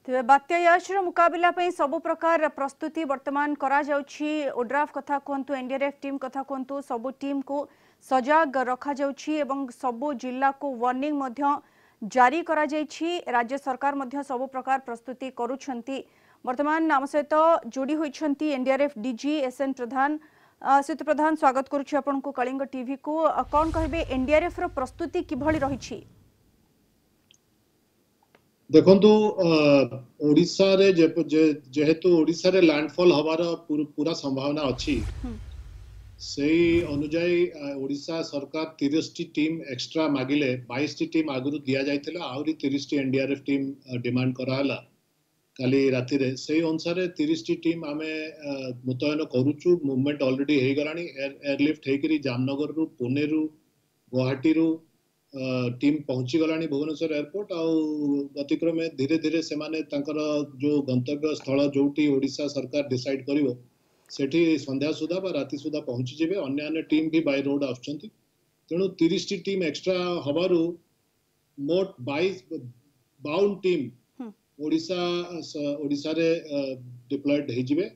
तेज बात्या याचर मुकाबला सबु प्रकार प्रस्तुति वर्तमान करा जाउछि। ओड्राफ कथा कहतु एनडीआरएफ टीम कथा कहतु सबु टीम को सजाग रखा जाउछि एवं सबु जिला को वार्निंग मध्य जारी करा जाइछि। राज्य सरकार मध्य सबु प्रकार प्रस्तुति करुछंती। वर्तमान आम सहित जोड़ी होइछंती एनडीआरएफ डीजी एसएन प्रधान। श्रीत प्रधान स्वागत करुछि आपन को कलिंग टीवी को। कौन कहबे एनडीआरएफ रो प्रस्तुति किभଳି रहिछि? देखंतु ओडिसा रे जेहेतु ओडिसा रे लैंडफॉल हवार पूरा संभावना अछि सेही अनुजाई ओडिसा सरकार 30 टीम एक्स्ट्रा मागिले 22 टीम आगुरु दिया जायतिला आउरी 30 एनडीआरएफ टीम डिमांड कराला काली राति रे सेही अनुसार 30 टीम आमे मुतयन करूछु। मूवमेंट ऑलरेडी हे गलानी एयरलिफ्ट हेकरी जामनगर रु पुणे रु गुवाहाटी रु टीम पहुंची गलानी भुवनेश्वर एयरपोर्ट अतिक्रमे धीरे धीरे से माने तांकर जो गंतव्य स्थल जोटी ओडिसा सरकार डिसाइड करिवो सेठी संध्या सुधा बा राति सुधा पहुंची जेबे। अन्य टीम भी बाय रोड आछंती तेणु 30 टीम एक्स्ट्रा हबारु मोट 22 टीम ओडिसा रे डिप्लॉयड हे जिवे।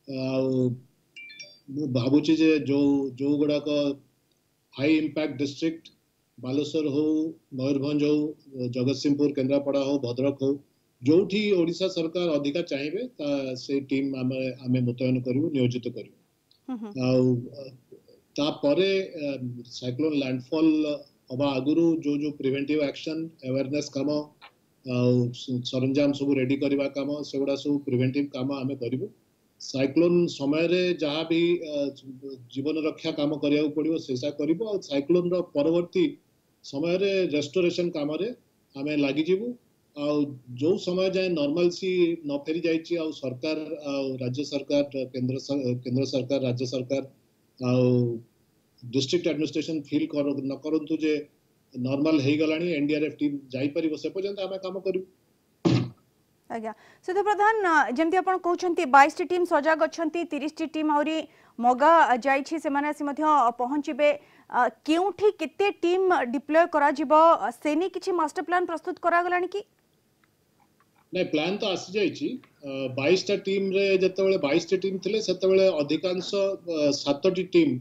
भाबुची जे जो गुडा को हाई इंपैक्ट डिस्ट्रिक्ट बालेश्वर हो मयूरभंज हो जगतसिंहपुर केन्द्रापड़ा हो भद्रक हो जोठी ओडिसा सरकार अधिका चाहिए से टीम आमे मुतयन करू नियोजित करू। तापरे साइक्लोन लैंडफॉल हवा आगुरु जो प्रिवेंटिव एक्शन अवेयरनेस काम सरंजाम सब रेडी करबा काम सेगुडा सब प्रिवेंटिव काम आमे करिवु। साइक्लोन समय रे जहाँ भी जीवन रक्षा काम करिया पड़िवो सेसा करिवो और साइक्लोन रो परवर्ती समय रे रेस्टोरेशन काम रे आमे लागि जीवु। जो समय जाए नॉर्मल सी न फेरी जाइछि आ सरकार राज्य सरकार केंद्र सरकार राज्य सरकार डिस्ट्रिक्ट एडमिनिस्ट्रेशन फील न करंतु जे नॉर्मल हे गलानी एनडीआरएफ टीम जाई परिबो से पर्यंत आमे काम करू। आज्ञा सिद्ध प्रधान जमती आपण कहउछंती 22 टीम सजाग अछंती 30 टीम आउरी मगा जाइछि से माने आसी मध्य पहुंचबे। केउठी केते टीम डिप्लॉय करा जिवो सेनी किछि मास्टर प्लान प्रस्तुत करा गलानी कि नै? प्लान तो आसी जाइछि 22 टा टीम रे जतबेले 22 टा टीम थिले सेतबेले अधिकांश 7 टी टीम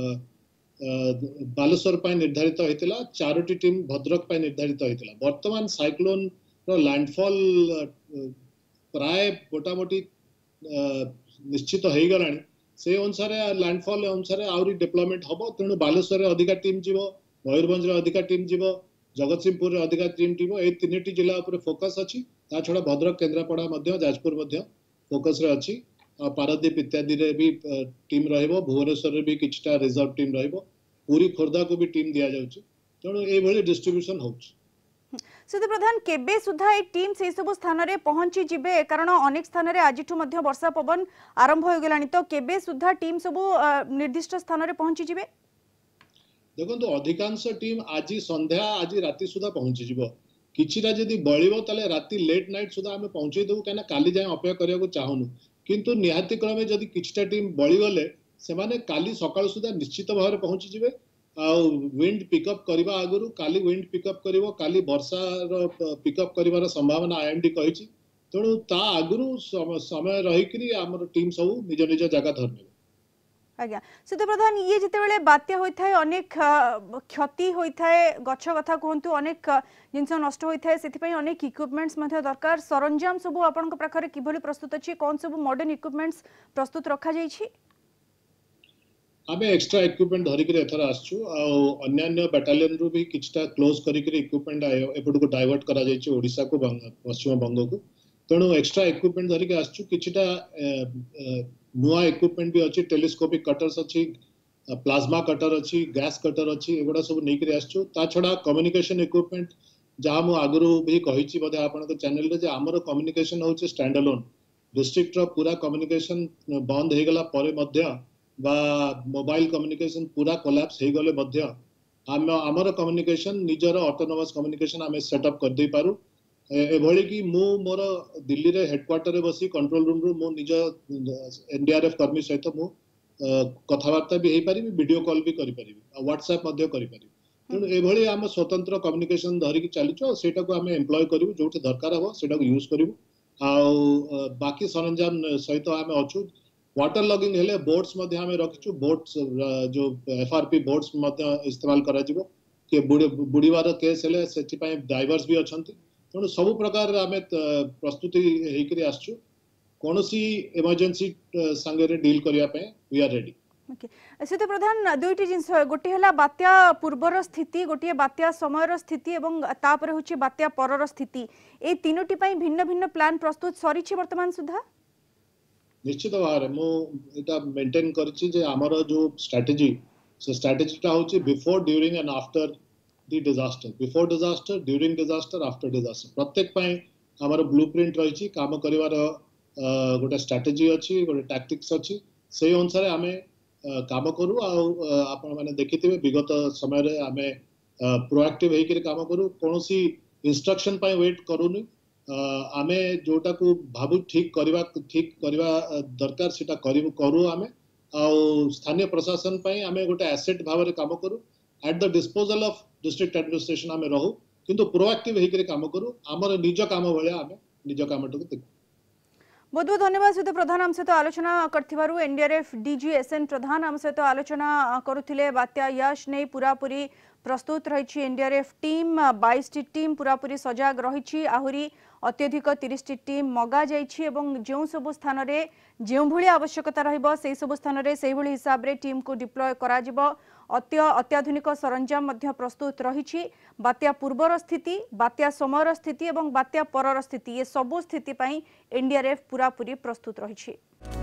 बालेश्वर पय निर्धारित होइतिला 4 टी टीम भद्रक पय निर्धारित होइतिला। वर्तमान साइक्लोन रो लैंडफॉल प्राय मोटामोटी निश्चित हो गलानी से अनुसार लैंडफॉल अनुसार आउरी डेवलपमेंट हबो। तेणु बालेश्वर रे अधिका टीम जीवो मयूरभंज रे अधिका टीम जीवो जगतसिंहपुर रे अधिका टीम जीवो ए तीनटी जिला ऊपर फोकस अछि। ता छडा भद्रक केन्द्रापड़ा मध्य जाजपुर मध्य फोकस रे अछि। पारादीप इत्यादि रे भी टीम रहइबो भुवनेश्वर रे भी किछटा रिजर्व टीम रहइबो पूरी खोर्धा को भी टीम दिया जाउछि। तेणु ए भली डिस्ट्रीब्यूशन होउछि। सिद्ध प्रधान केबे सुधा ए टीम से सब स्थान रे पहुंची जिबे कारण अनेक स्थान रे आजिठु मध्य वर्षा पवन आरंभ हो गेलानी तो केबे सुधा टीम सब निर्दिष्ट स्थान रे पहुंची जिबे? देखंतु अधिकांश टीम आज संध्या आज राति सुधा पहुंची जिवो। किछिटा जदी बळिवो तले राति लेट नाइट सुधा हमें पहुंचे देबो काना काली जाय अपेक्षा करिया को चाहनु। किंतु निहाती क्रमे जदी किछिटा टीम बळि गले से माने काली सकाळ सुधा निश्चित भाव पहुंची जिवे। विंड पिकअप करबा आगुरु काली विंड पिकअप करिवो काली वर्षा रो पिकअप करिवार संभावना आईएमडी कहिछि। तेणु ता आगुरु समय रही करी हमर टीम सब निज निज जगह धरने। आज्ञा सिद्ध प्रधान ये जितेबेले बात्या होइथाय अनेक क्षति होइथाय गछ कथा कहंतु अनेक जिंस नष्ट होइथाय सेथिपई अनेक इक्विपमेंट्स मध्ये दरकार सरंजाम सब आपनक प्रकार किभली प्रस्तुत अछि कोन सब मॉडर्न इक्विपमेंट्स प्रस्तुत रखा जाइछि? आमे एक्स्ट्रा इक्विपमेंट धरि के एथरा आछू आ अन्य बटालियन रु भी किछटा क्लोज करी के इक्विपमेंट एपड को डाइवर्ट करा जाइछि ओडिसा को पश्चिम बंग को। तेणु एक्स्ट्रा इक्विपमेंट धरि के आछू किछटा नुआ इक्विपमेंट भी अछि टेलीस्कोपिक कटर्स अछि प्लाज्मा कटर अछि गैस कटर अछि एगुडा सब नै के आछू। ता छडा कम्युनिकेशन इक्विपमेंट जहा मु आगुरु भी कहिछि बदे आपन को चैनल रे जे हमर कम्युनिकेशन होछि स्टैंड अलोन डिस्ट्रिक्ट रो पूरा कम्युनिकेशन बंद हे गला परे मध्य बा मोबाइल कम्युनिकेशन पूरा कोलैप्स हे गले मध्य हमर कम्युनिकेशन निजर ऑटोनोमस कम्युनिकेशन आमे सेटअप कर दे पारु। एभली कि मु मोर दिल्ली रे हेडक्वार्टर रे बसी कंट्रोल रूम रो मु निज एनडीआरएफ कर्मी सहित मु कथावार्ता भी हे पारिबी वीडियो कॉल भी करि पारिबी व्हाट्सएप मध्य करि पारिबी। तेणु एभली आम स्वतंत्र कम्युनिकेशन धरिकी चलीचु सेटा को आम एम्प्लॉय करूँ जो दरकार हम सेटा यूज करूँ बाकी सरंजाम सहित आम अच्छु वाटर लॉगिंग हेले बोट्स मध्य आम रखिछु बोट्स जो एफआरपी बोट्स मध्य इस्तेमाल करा जिवो कि बुड़ीवार केस हेले सेति पय ड्राइवर्स भी अछंती तेणु सब प्रकार आम प्रस्तुति हेकरी आसछु कोनोसी इमरजेंसी संगे डील करिया पय वी आर रेडी। सीत प्रधान दुईटी जिनस गोटे है बात्या पूर्वर स्थिति गोटे बात्या समयर स्थिति एवं तापर होची बात्या परर स्थिति ए तीनोटी पय भिन्न भिन्न प्लान प्रस्तुत सरीछि वर्तमान सुधा। निश्चित भाव में मुझा मेंटेन करछि जे हमर जो स्ट्रेटजी से स्ट्रेटजीटा होची before during and after the disaster before disaster during disaster after disaster प्रत्येक पय हमर ब्लूप्रिंट रही काम करिवार गोटे स्ट्रेटजी अच्छी गोटे टैक्टिक्स अच्छी से अनुसार आमे काम करू आपण माने देखिथिबे विगत समय रे आमे प्रोएक्टिव हेकि काम करू कोनोसी इंस्ट्रक्शन पय वेट करूनी आमे जोटा को भाबु ठीक करवा दरकार सेटा करू आमे स्थानीय प्रशासन पय आमे गोटे एसेट भाव रे काम करू at the disposal of district administration आमे रहू किंतु प्रोएक्टिव हेकि काम करू हमर निज काम भले आमे निज कामटो देखू। बहुत बहुत धन्यवाद सीत प्रधान आम सहित आलोचना करथिबारु एनडीआरएफ डीजी एसएन प्रधान आम सहित आलोचना करुथिले बात्या यश नै पूरापूरी प्रस्तुत रही एनडीआरएफ टीम 22 टीम पूरापूरी सजाग रही आहुरी अत्यधिक 30 टीम मगा जाइछि एवं जो सब स्थान रे जो भली आवश्यकता रहिबो सेही सब स्थान रे सेही भली हिसाब रे टीम को डिप्लॉय करा जिवो अत्याधुनिक सरंजाम मध्य प्रस्तुत रही बात्या पूर्वर स्थिति बात्या समयर स्थिति एवं बात्या परर स्थिति ये सबु स्थिति पई एनडीआरएफ पूरापूरी प्रस्तुत रही।